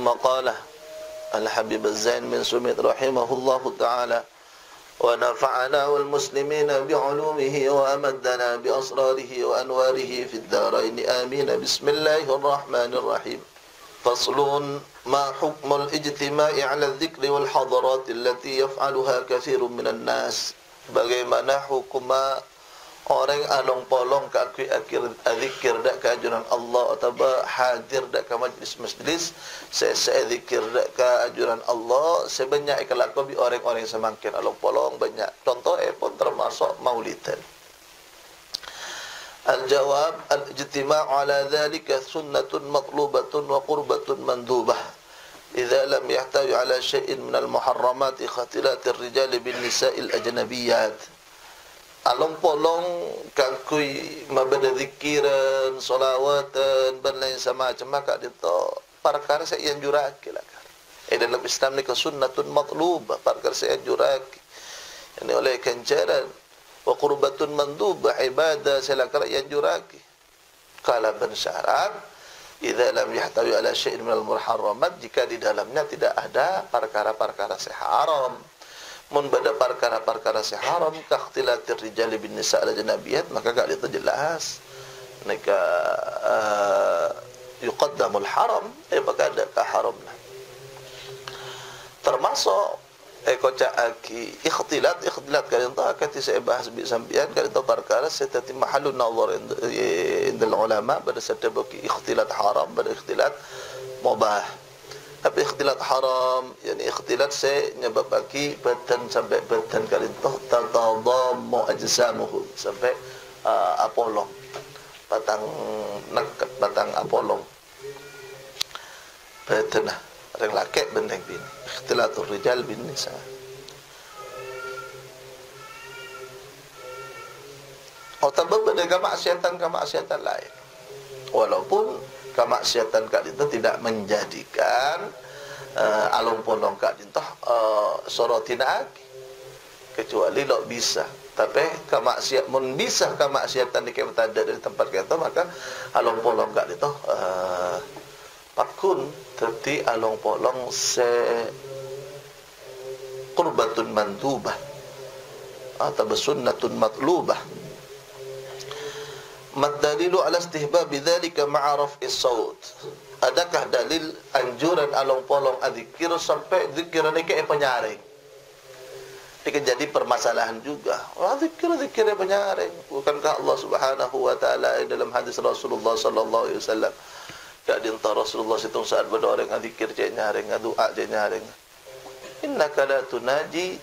ثم قال الحبيب الزين بن سميت رحمه الله تعالى: ونفعنا والمسلمين بعلومه وأمدنا بأسراره وأنواره في الدارين آمين. بسم الله الرحمن الرحيم. فصل: ما حكم الاجتماع على الذكر والحضرات التي يفعلها كثير من الناس. Bagaimana hukum orang along polong ke zikir dak ke ajuran Allah atau hadir dak ke majlis-majlis saya zikir dak ke ajuran Allah sebanyak ikalak bi orang-orang semakin along polong banyak contoh pun termasuk maulidan. Al-jawab: al-ijtima' ala dhalika sunnatun matlubatun wa qurbatun mandubah idza lam yahtawi ala syai'in min al-muharramat khatilatir rijali bin nisa'il ajnabiyyat. Along polong kangkui mabada zikiran, solawatan dan lain semacam maka itu perkara saya yang juraki lah kan. Dalam Islam ni sunnatun matlubah, perkara saya yang juraki. Ini oleh kancaran wa qurbatun mandubah, ibadah saya lakar yang juraki. Kala ban syarat idza lam yahtawi ala syai'in minal muharramat, jika di dalamnya tidak ada perkara-perkara haram. Mun bada perkara-perkara haram kakhtilatir rijali bin nisa' al-janabiyat, maka gak itu jelas nika yuqaddamul haram maka ada haramna. Termasuk kocak aki ikhtilat kalian tahu akan saya bahas bi sambian kalian tahu perkara setati mahallun nazar indal ulama pada setabaki ikhtilat haram pada ikhtilat mubah. Tapi ikhtilat haram yani ikhtilat saya nyebabaki badan sampai badan kalian tahu tatadammu ajsamuhu sampai apolong batang nakat batang apolong badan orang laki benteng bini ikhtilatur rijal bin nisa. Atau pada kemaksiatan lain, walaupun kemaksiatan kak itu tidak menjadikan alung polong kak itu sorotina lagi, kecuali lo bisa. Tapi kemaksiat mun bisa kemaksiatan di ada dari tempat kita, maka alung polong kak itu pakun terti along polong se qurbatun mandubah atau sunnatun matlubah. Mad-dalilu ala istihbab bidzalika ma'a raf'is saut. Adakah dalil anjuran along polong adzikir sampai zikiran ini kayak penyaring? Ini jadi permasalahan juga. Zikir penyaring. Bukankah Allah Subhanahu wa taala dalam hadis Rasulullah sallallahu alaihi wasallam tak dinta Rasulullah situng saat pada orang zikir cek nyaring, doa cek nyaring. Innaka la tunaji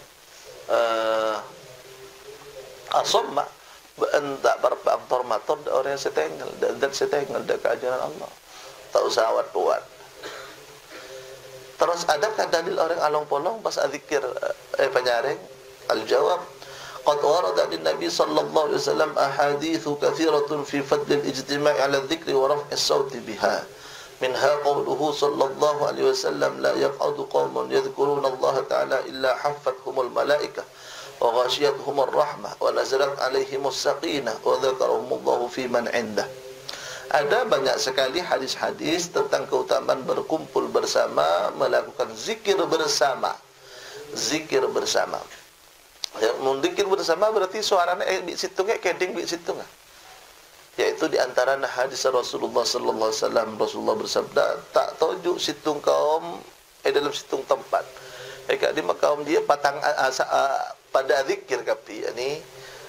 asamma anta berbang tormator orang yang setengah dan setengah dak ajaran Allah. Tak usah awat buat. Terus adakah dalil orang along polong pas zikir penyaring? Al-jawab: qad warada din Nabi sallallahu alaihi wasallam ahaditsu katsiratun fi fadl al-ijtima' 'ala adh-dhikri wa raf'i as-sawt biha. Minha qawluhu sallallahu alaihi wasallam: la yaq'udu qaumun yadhkuruna Allah ta'ala illa haffathumul malaikah wa ghashiyatuhumur rahmah wa nazalat 'alaihimus sakinah wa dzakarahumullahu fi man 'indah. Ada banyak sekali hadis-hadis tentang keutamaan berkumpul bersama, melakukan zikir bersama. Zikir bersama. Ya, mundikir bersama berarti suaranya bi situ keding bi situ yaitu di antara hadis Rasulullah sallallahu alaihi wasallam. Rasulullah bersabda, tak tuju situng kaum dalam situng tempat. Kak di kaum dia patang pada zikir kapi yani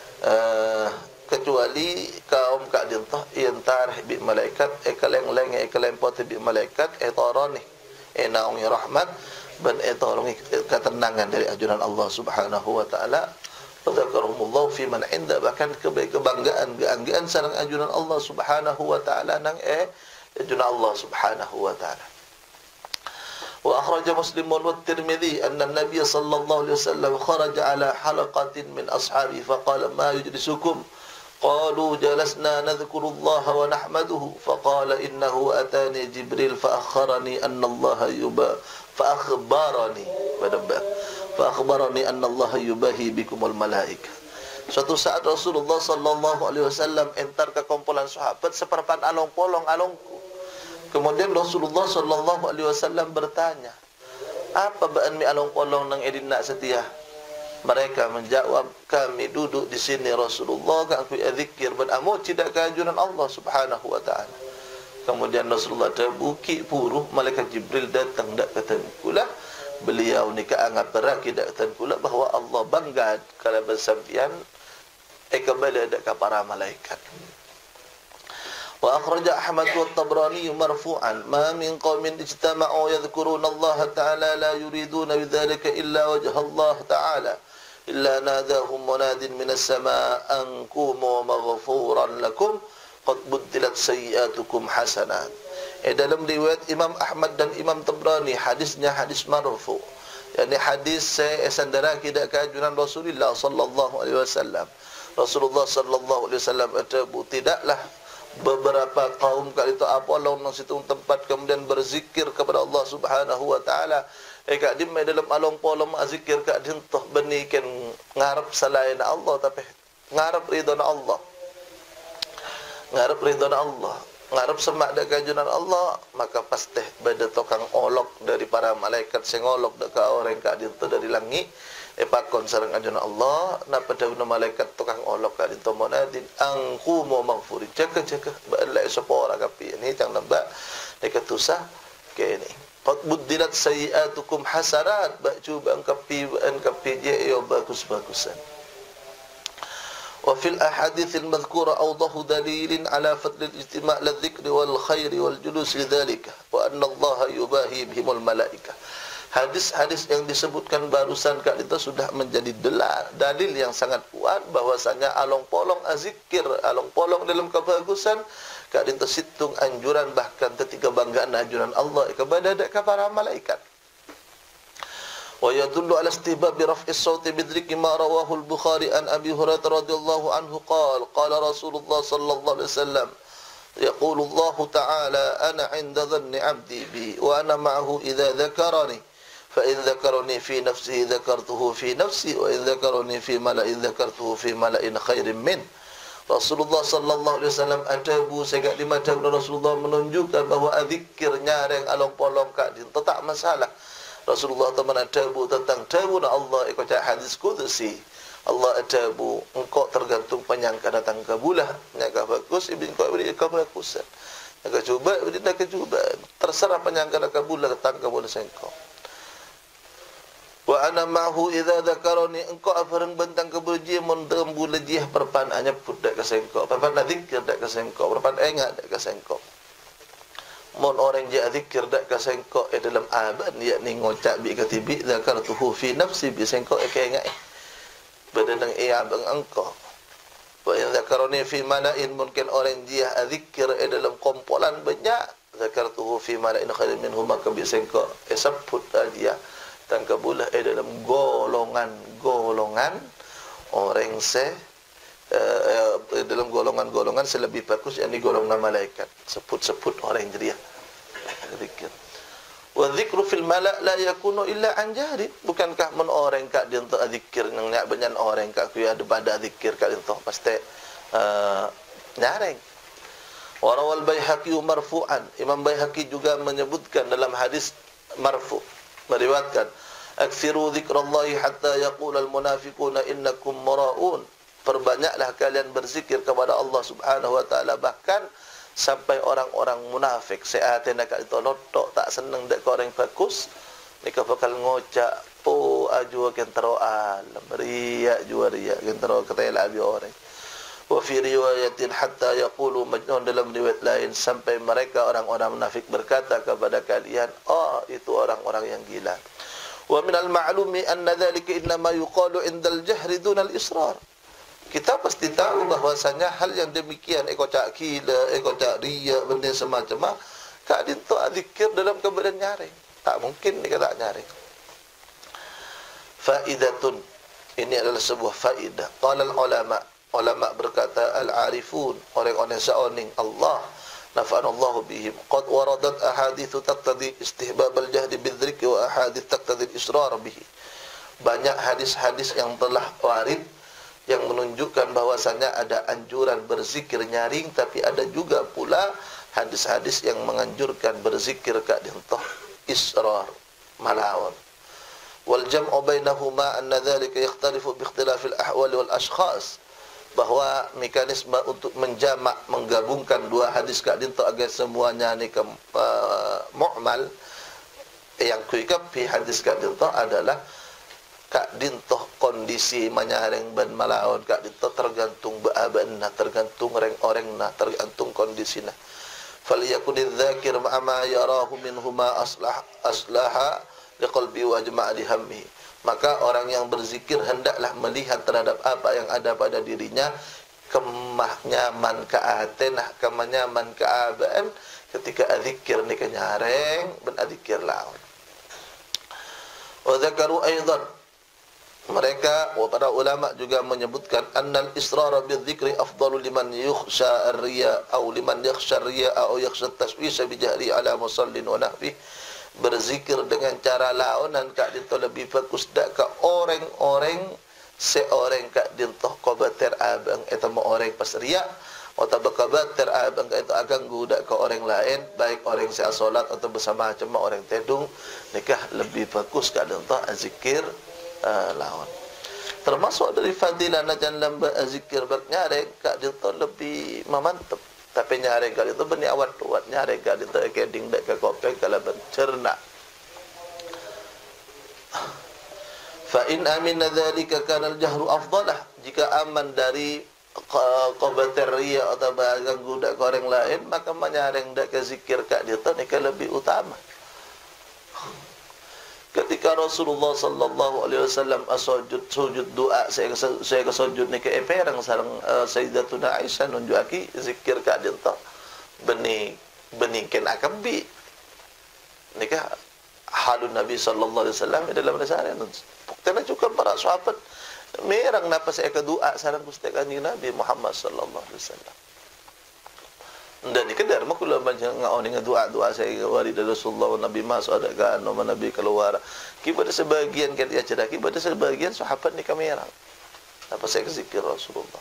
kecuali kaum kak dintah yantar bi malaikat kaleng-leng kaleng pot bi malaikat tarani naung rahmat ban tolong ketenangan dari ajuran Allah Subhanahu wa taala. Fadzakarahumullahu fi man 'inda, bahkan kebanggaan sareng ajuran Allah Subhanahu wa taala nang ajuran Allah Subhanahu wa taala. Wa akhraja Muslim wa Tirmidzi anna an-nabiy sallallahu alaihi wasallam kharaja ala halaqatin min ashabi faqala ma yujlisukum qalu jalasna nadhkurullaha wa nahmaduhu faqala innahu atani Jibril fa akharani anna Allah Fa'akhbarani anna Allah yubahi bikumul malaikah. Suatu saat Rasulullah sallallahu alaihi wasallam entar ke kumpulan sahabat seperempat along polong alongku. Kemudian Rasulullah sallallahu alaihi wasallam bertanya, apa baan mi along polong nang edin nak setia? Mereka menjawab, kami duduk di sini Rasulullah kan ku zikir ban amo tidak keanjuran Allah Subhanahu wa taala. Kemudian Rasulullah terbuki puruh malaikat Jibril datang dak kata pula beliau ni kaangat berak tidak kata pula bahawa Allah bangga kalau bersampian kembali dak ka para malaikat. Wa akhraja Ahmad wa Tabrani marfu'an ma min qaumin ijtama'u yadhkuruna Allah ta'ala la yuriduna bidzalika illa wajha Allah ta'ala illa nadahum munadin minas sama' an qumu maghfuran lakum qad buddilat sayyi'atukum hasanat. Dalam riwayat Imam Ahmad dan Imam Tabrani hadisnya hadis marfu. Yani hadis sandara kita keanjuran Rasulullah sallallahu alaihi wasallam. Rasulullah sallallahu alaihi wasallam tidaklah beberapa kaum kali itu apa Allah nang situ tempat kemudian berzikir kepada Allah Subhanahu wa taala kak di dalam along polom zikir kak dintoh benikan ngarep selain Allah tapi ngarep ridha Allah, ngarep ridha Allah, ngarep semak dak kajunan Allah, maka pasti beda tokang olok dari para malaikat sing olok dak ka orang kak dintoh dari langit pakon sareng ajunan Allah napa dauna malaikat tukang olok ka dintoh monadin angku mo maghfuri jaga balai sepora kapi ini tang nambah dekat tusah ke ini qad buddilat sayiatukum hasanat ba cuba angkapi je yo bagus-bagusan. Wa fil ahadits al madhkura awdahu dalilin ala fadl al ijtima' lil dhikri wal khair wal julus lidzalika wa anna Allah yubahi bihimul malaikah. Hadis-hadis yang disebutkan barusan kak itu sudah menjadi dalil yang sangat kuat bahwasanya along polong azikir, along polong dalam kebagusan kak itu situng anjuran bahkan ketika banggaan anjuran Allah kepada para malaikat. Wa yadullu ala istihbab raf'is sauti bidriki ma rawahu al-Bukhari an Abi Hurairah radhiyallahu anhu qala Rasulullah sallallahu alaihi wasallam yaqulu Allah ta'ala ana 'inda dhanni 'abdi bi wa ana ma'ahu idza dzakarani فإن ذكرني في نفسه ذكرته في نفسي وإن ذكرني في ملأ ذكرته في ملأ خير منه. Rasulullah sallallahu alaihi wasallam adabu segak di mata Rasulullah menunjukkan bahawa zikir nyareng along polong kak din tak masalah. Rasulullah teman adabu tentang tabu Allah ikut hadis qudsi. Allah adabu engkau tergantung penyangka datang kabulah nyangka bagus ibn kau beri kebagusan. Nyangka cuba beri nak cuba terserah penyangka kabulah datang kabulah sengkau. Wa ana ma'hu idza dzakarani engkau afareng bentang keberji mun dembu lejih perpan anya put dak kasengko perpan zikir dak kasengko perpan engat dak kasengko mun orang je zikir dak kasengko dalam aban yakni ngocak bi katibi zakartuhu fi nafsi bi sengko engat badan nang ia bang engkau wa in dzakarani fi mala'in mungkin orang je zikir dalam kumpulan banyak zakartuhu fi mala'in khairin minhum maka bi sengko sebut dia dan kabulah dalam golongan orang dalam golongan selebih bagus yakni golongan malaikat sebut orang jeria zikir wa dzikru fil mala' la yakunu illa an jahri bukankah men orang kak dia untuk zikir nang nyak banyak orang kak ku ada pada zikir kak itu pasti nyareng. Wa rawal Baihaqi marfu'an Imam Baihaqi juga menyebutkan dalam hadis marfu' meriwayatkan aksiru dzikrallahi hatta yaqul almunafiquna innakum muraun perbanyaklah kalian berzikir kepada Allah Subhanahu wa taala bahkan sampai orang-orang munafik seatena kak itu lotok tak seneng dak orang bagus nika bakal ngocak po aju ken teroal riya juaria ken tero ketela abi orang wa fi riwayatin hatta yaqulu majnun dalam riwayat lain sampai mereka orang-orang munafik berkata kepada kalian itu orang-orang yang gila. Wa minal ma'lumi anna dzalika innama yuqalu 'indal jahri dunal israr. Kita pasti tahu bahwasanya hal yang demikian cak gila, cak riya benda semacam kak dinto zikir dalam keadaan nyaring. Tak mungkin dia tak nyaring. Faidatun ini adalah sebuah faedah. Qala ulama berkata al-arifun orang-orang seoning Allah nafa'anallahu bihim qad waradat ahadits taqtadi istihbab al-jahdi bidzikri wa ahadits taqtadi al-israr bihi. Banyak hadis-hadis yang telah warid yang menunjukkan bahwasannya ada anjuran berzikir nyaring, tapi ada juga pula hadis-hadis yang menganjurkan berzikir kak dintoh israr malawan. Wal jam'u bainahuma anna dhalika yakhtalifu bi ikhtilafil ahwali wal ashkhas, bahwa mekanisme untuk menjamak menggabungkan dua hadis kak dintoh agar semuanya ni mu'mal yang kuikapi hadis kak dintoh adalah kak dintoh kondisi menyaring ban malawan kak dintoh tergantung baabanna, tergantung orang-orangna, tergantung kondisina. Falyakunidz dzakir ma yarahu minhuma aslaha liqalbi wa jama'a lihammi. Maka orang yang berzikir hendaklah melihat terhadap apa yang ada pada dirinya, kemah nyaman ka atenah, kemah nyaman ka abaan ketika adzikir ni kenyareng ben adzikir lawan. Wa dzakaru aidan, mereka para ulama juga menyebutkan annal israr bidzikri afdalu liman yukhsha ar-riya aw liman yakhsha ar-riya aw yakhsha at-tashwish bi jahri ala musallin wa nahwi. Berzikir dengan cara laonan kak dintoh lebih bagus dak ka orang-orang seorang kak dintoh qabater abang eta mo orang pas riya atau qabater abang itu akan gudak ke orang lain, baik orang yang salat atau bersama cuma orang tedung, nikah lebih bagus kak dintoh zikir lawan. Termasuk dari fadilah najan lamba zikir bernyareng kak dintoh lebih memantap. Tapi nyareng kali itu benih awat tuat, nyareng kali itu keding dek ke kopeng kalau bercerna. Fa in amina dzalika kana al-jahru afdalah. Jika aman dari qabateriya atau ganggu dak ke orang lain, maka menyareng dak ke zikir kak dia tu nikah lebih utama. Ketika Rasulullah sallallahu alaihi wasallam sujud doa, saya ke sujud ni ke eperang sareng Sayyidatuna Aisyah nunjuki zikir ka dinta beningken akambi nikah halun Nabi sallallahu alaihi wasallam dalam risalah buktena juga para sahabat merang napa saya ke doa sareng Gusti Kanjeng Nabi Muhammad sallallahu alaihi wasallam. Dan ikedar makula banyak ngaoni doa-doa saya wari dari Rasulullah Nabi masuk ada kan nama Nabi keluar. Kipada sebagian kan dia cerita, kipada sebagian sahabat ni kamera. Apa saya zikir Rasulullah.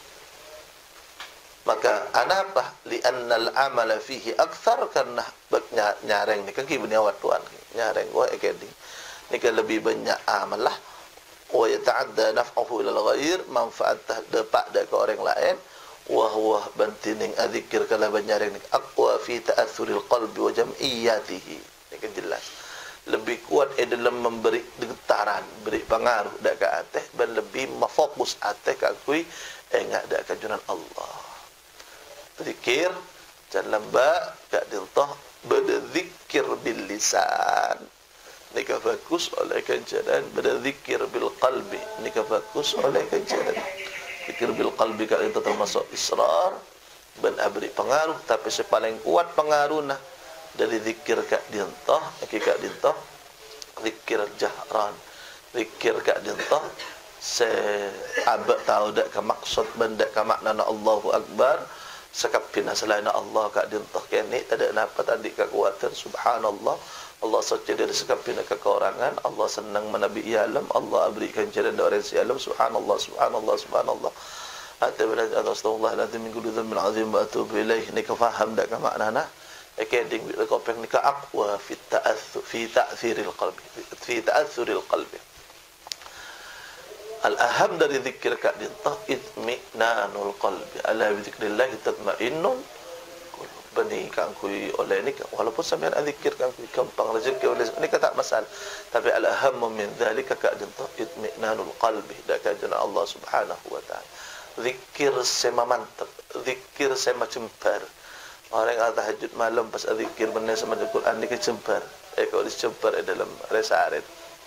Maka anapa li annal amala fihi akthar, karena nyareng ni kan kibni awat tuan. Nyareng wa ekedi. Ni kan lebih banyak amal lah. Wa yata'adda naf'uhu ila al-ghair, manfaat dapat ke orang lain. Wahwa bantining adzikir kala banyaring aqwa fi ta'athuril qalbi wa jam'iyatihi. Ini kan jelas lebih kuat dalam memberi getaran, beri pengaruh dak ke ateh dan lebih memfokus ateh ka kui enggak dak kajunan Allah. Zikir jangan lamba ka diltah berzikir bil lisan. Nika fokus oleh kajian berzikir bil qalbi. Nika fokus oleh kajian zikir bil qalbi kalau itu termasuk israr dan beri pengaruh, tapi sepaling kuat pengaruhnya dari zikir kak dintoh, kak dintoh zikir jahran, zikir kak dintoh se abad tahu dak ke maksud benda ke makna Allahu akbar sekapina selain Allah kak dintoh kene tak ada napa tadi kekuatan subhanallah. Allah saja dari sekapina kekurangan, Allah senang menabi alam, Allah berikan jalan dari si alam, subhanallah, subhanallah, subhanallah. Astagfirullahaladzim min kulli dhanbin azim wa atubu ilaih. Ni ka faham dak ka maknana? Ekading bi kopeng ni ka aqwa fi ta'thiril qalbi, fi ta'thuril qalbi. Al-aham dari zikir ka dinta itminanul qalbi. Ala bi zikrillah tatma'innul bani kang kui oleh ni walaupun sampean zikir kang kui gampang rezeki oleh ni tak masalah, tapi al-ahammu min dzalika ka itminanul qalbi dak kajian Allah Subhanahu wa taala. Zikir sema mantap, zikir sema cembar. Orang yang tahajud malam pas zikir benar sama Al-Quran ni kecembar. Kalau dicembar dalam resaret.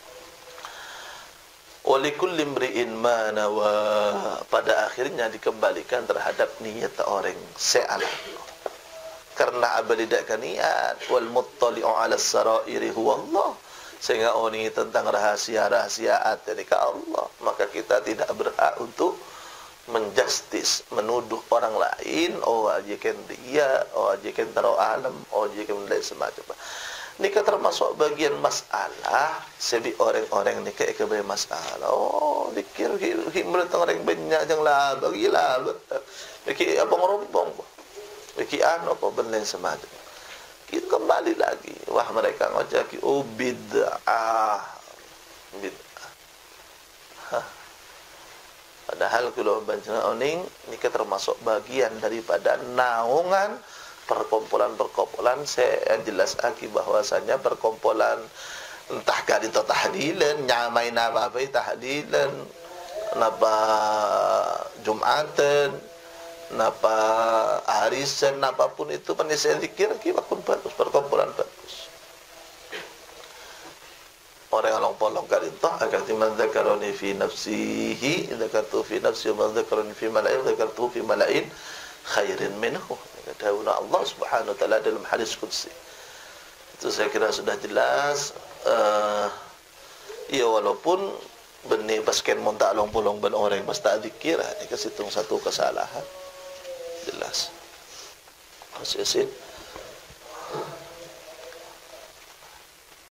Wa likulli imri'in ma nawa, pada akhirnya dikembalikan terhadap niat orang se'ala. Karena abadidakan niat wal muttali'u 'ala as-sarairi huwa Allah, sehingga oni tentang rahasia-rahasia hati ke Allah, maka kita tidak berhak untuk menjustis, menuduh orang lain, oh ajakan dia, oh ajakan taruh alam, oh ajakan lain semacam. Nika termasuk bagian masalah sebi orang-orang nika ikabai masalah. Oh, dikir himret orang banyak jang lah bagilah. Bagi abang rombong. Bagi anu apa benda semacam. Kita kembali lagi. Wah, mereka ngajaki bid'ah. Bid'ah. Padahal kalau baca oning nika termasuk bagian daripada naungan perkumpulan-perkumpulan. Saya jelas aki bahwasanya perkumpulan entah kali itu tahlilan, nyamai napa tahlilan, napa Jumatan, napa arisan, apapun itu penisa zikir ki bakun bagus, perkumpulan bagus. Orang yang polong kali itu akan man dzakarani fi nafsihi dzakartu fi nafsi wa man dzakarani fi mala'in dzakartu fi mala'in khairin minhu. Kata Allah Subhanahu wa taala dalam hadis qudsi. Itu saya kira sudah jelas. Ya walaupun benih basken montak long-polong ben orang pas tak zikir, ini kesitung satu kesalahan. Jelas. Khasisin